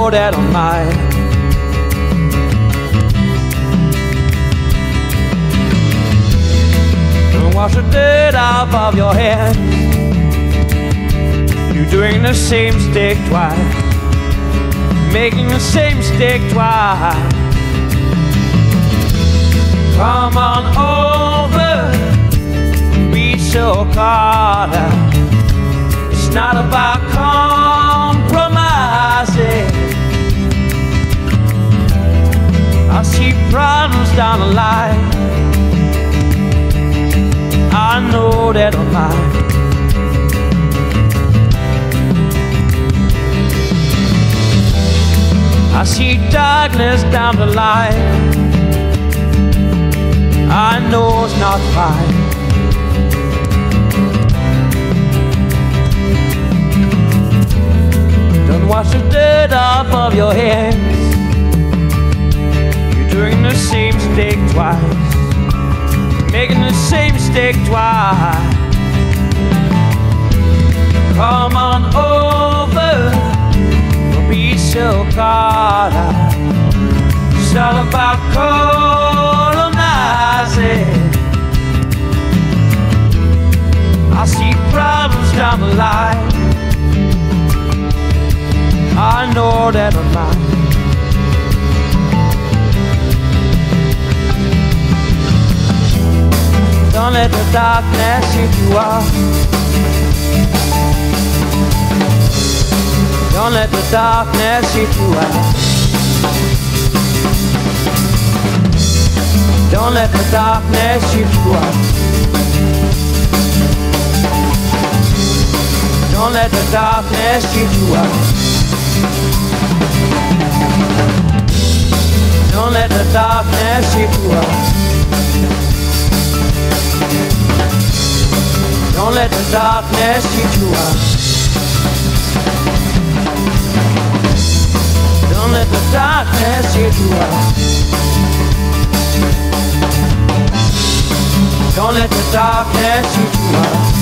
know that I'm mine. Don't wash the dirt off of your head. You're doing the same mistake twice, making the same mistake twice. Come on over, be so caught up. It's not about compromising. I see problems down the line. I know that I'm mine. I see darkness down the line. I know it's not fine. Don't wash the dirt off of your hands. You're doing the same mistake twice, making the same mistake twice. Come on over, don't be so caught up. It's all about colonizing. I see problems down the line. I know that I'm mine. Don't let the darkness eat you up. Don't let the darkness eat you up. Don't let the darkness eat you up. Don't let the darkness eat you up. Don't let the darkness eat you up. Don't let the darkness eat you up. Don't let the darkness eat you up. Don't let the darkness eat you up.